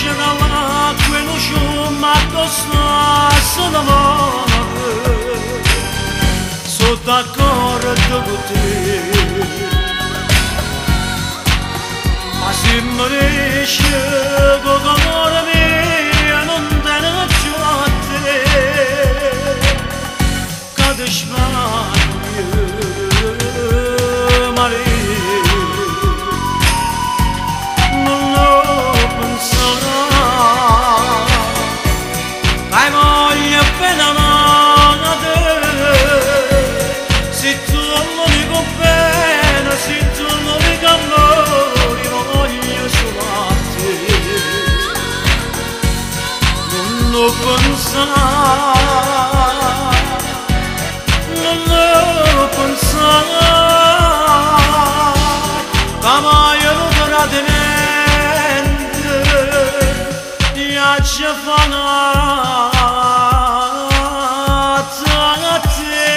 dalla quello sciumato sta d'amore sono d'accordo con te ma se mi riesce con l'amore mio non te ne faccio a te cade sbaglio non pensare ma io non vorrei niente io ci fanno a te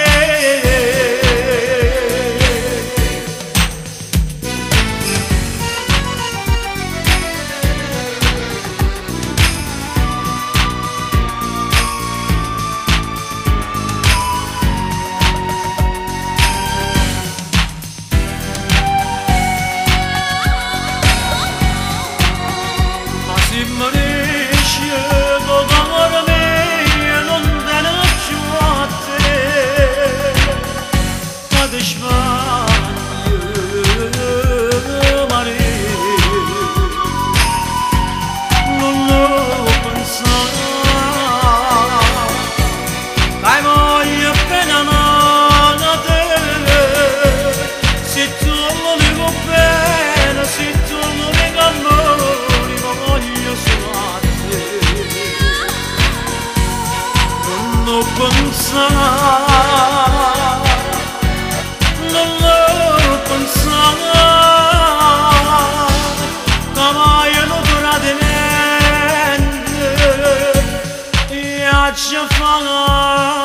non lo pensare come io non vorrei niente io ci fanno